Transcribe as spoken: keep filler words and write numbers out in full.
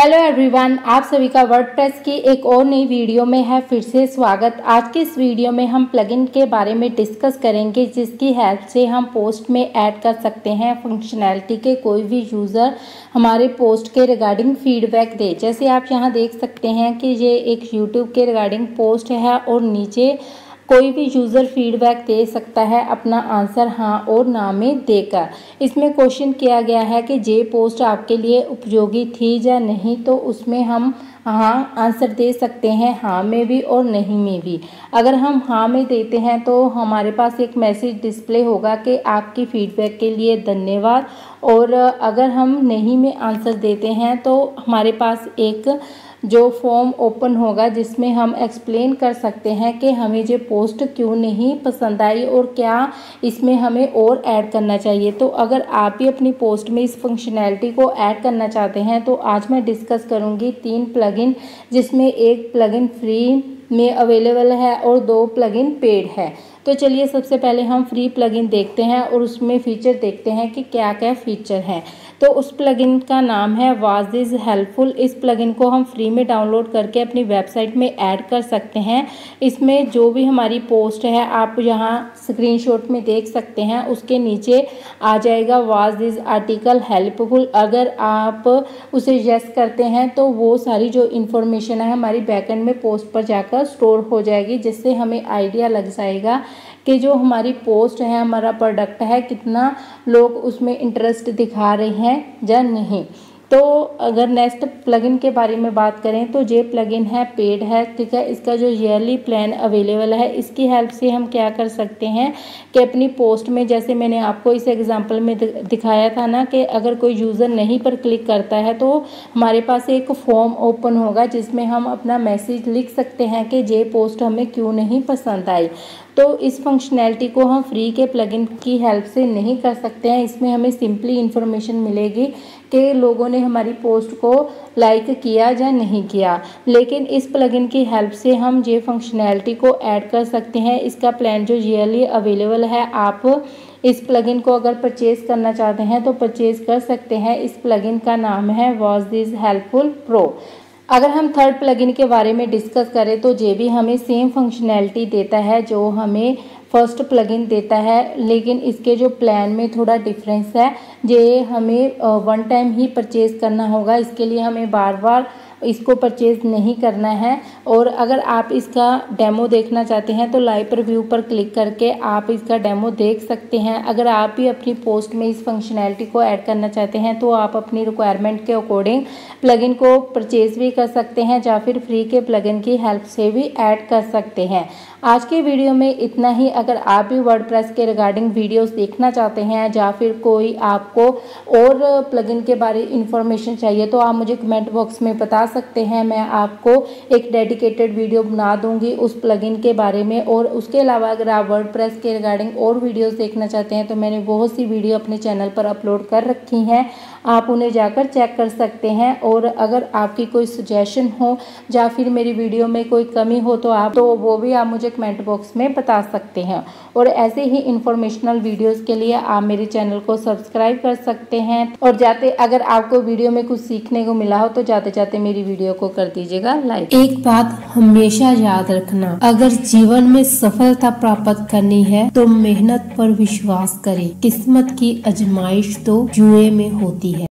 Hello everyone, आप सभी का वर्डप्रेस की एक और नई वीडियो में है फिर से स्वागत। आज के इस वीडियो में हम प्लगइन के बारे में डिस्कस करेंगे जिसकी हेल्प से हम पोस्ट में ऐड कर सकते हैं फंक्शनैलिटी के कोई भी यूज़र हमारे पोस्ट के रिगार्डिंग फीडबैक दे। जैसे आप यहाँ देख सकते हैं कि ये एक यूट्यूब के रिगार्डिंग पोस्ट है और नीचे कोई भी यूज़र फीडबैक दे सकता है अपना आंसर हाँ और ना में देकर। इसमें क्वेश्चन किया गया है कि ये पोस्ट आपके लिए उपयोगी थी या नहीं, तो उसमें हम हाँ आंसर दे सकते हैं, हाँ में भी और नहीं में भी। अगर हम हाँ में देते हैं तो हमारे पास एक मैसेज डिस्प्ले होगा कि आपकी फीडबैक के लिए धन्यवाद, और अगर हम नहीं में आंसर देते हैं तो हमारे पास एक जो फॉर्म ओपन होगा जिसमें हम एक्सप्लेन कर सकते हैं कि हमें ये पोस्ट क्यों नहीं पसंद आई और क्या इसमें हमें और ऐड करना चाहिए। तो अगर आप भी अपनी पोस्ट में इस फंक्शनैलिटी को ऐड करना चाहते हैं तो आज मैं डिस्कस करूंगी तीन प्लगइन, जिसमें एक प्लगइन फ्री में अवेलेबल है और दो प्लगइन पेड है। तो चलिए सबसे पहले हम फ्री प्लगइन देखते हैं और उसमें फीचर देखते हैं कि क्या क्या फीचर हैं। तो उस प्लगइन का नाम है वाज इज़ हेल्पफुल। इस प्लगइन को हम फ्री में डाउनलोड करके अपनी वेबसाइट में ऐड कर सकते हैं। इसमें जो भी हमारी पोस्ट है आप यहाँ स्क्रीनशॉट में देख सकते हैं, उसके नीचे आ जाएगा वाज इज़ आर्टिकल हेल्पफुल। अगर आप उसे यस करते हैं तो वो सारी जो इन्फॉर्मेशन है हमारी बैकएंड में पोस्ट पर जाकर स्टोर हो जाएगी, जिससे हमें आइडिया लग जाएगा कि जो हमारी पोस्ट है, हमारा प्रोडक्ट है, कितना लोग उसमें इंटरेस्ट दिखा रहे हैं या नहीं। तो अगर नेक्स्ट प्लगइन के बारे में बात करें तो ये प्लगइन है पेड है, ठीक है। इसका जो ईयरली प्लान अवेलेबल है, इसकी हेल्प से हम क्या कर सकते हैं कि अपनी पोस्ट में, जैसे मैंने आपको इस एग्जांपल में दिखाया था ना कि अगर कोई यूज़र नहीं पर क्लिक करता है तो हमारे पास एक फॉर्म ओपन होगा जिसमें हम अपना मैसेज लिख सकते हैं कि ये पोस्ट हमें क्यों नहीं पसंद आई। तो इस फंक्शनैलिटी को हम फ्री के प्लगइन की हेल्प से नहीं कर सकते हैं। इसमें हमें सिंपली इन्फॉर्मेशन मिलेगी कि लोगों ने हमारी पोस्ट को लाइक किया या नहीं किया, लेकिन इस प्लगइन की हेल्प से हम ये फंक्शनैलिटी को ऐड कर सकते हैं। इसका प्लान जो ईयरली अवेलेबल है, आप इस प्लगइन को अगर परचेज़ करना चाहते हैं तो परचेज़ कर सकते हैं। इस प्लगइन का नाम है वाज इज़ हेल्पफुल प्रो। अगर हम थर्ड प्लगइन के बारे में डिस्कस करें तो ये भी हमें सेम फंक्शनैलिटी देता है जो हमें फर्स्ट प्लगइन देता है, लेकिन इसके जो प्लान में थोड़ा डिफरेंस है। ये हमें वन टाइम ही परचेज़ करना होगा, इसके लिए हमें बार बार इसको परचेज़ नहीं करना है। और अगर आप इसका डेमो देखना चाहते हैं तो लाइव रिव्यू पर क्लिक करके आप इसका डेमो देख सकते हैं। अगर आप भी अपनी पोस्ट में इस फंक्शनैलिटी को ऐड करना चाहते हैं तो आप अपनी रिक्वायरमेंट के अकॉर्डिंग प्लगइन को परचेज़ भी कर सकते हैं या फिर फ्री के प्लगइन की हेल्प से भी ऐड कर सकते हैं। आज के वीडियो में इतना ही। अगर आप भी वर्डप्रेस के रिगार्डिंग वीडियोस देखना चाहते हैं या फिर कोई आपको और प्लगइन के बारे इन्फॉर्मेशन चाहिए तो आप मुझे कमेंट बॉक्स में बता सकते हैं। मैं आपको एक डेडिकेटेड वीडियो बना दूंगी उस प्लगइन के बारे में। और उसके अलावा अगर आप वर्डप्रेस के रिगार्डिंग और वीडियोस देखना चाहते हैं तो मैंने बहुत सी वीडियो अपने चैनल पर अपलोड कर रखी हैं, आप उन्हें जाकर चेक कर सकते हैं। और अगर आपकी कोई सजेशन हो या फिर मेरी वीडियो में कोई कमी हो तो आप तो वो भी आप मुझे कमेंट बॉक्स में बता सकते हैं। और ऐसे ही इंफॉर्मेशनल वीडियोस के लिए आप मेरे चैनल को सब्सक्राइब कर सकते हैं। और जाते अगर आपको वीडियो में कुछ सीखने को मिला हो तो जाते जाते मेरी वीडियो को कर दीजिएगा लाइक। एक बात हमेशा याद रखना, अगर जीवन में सफलता प्राप्त करनी है तो मेहनत पर विश्वास करें। किस्मत की आजमाइश तो जुए में होती है।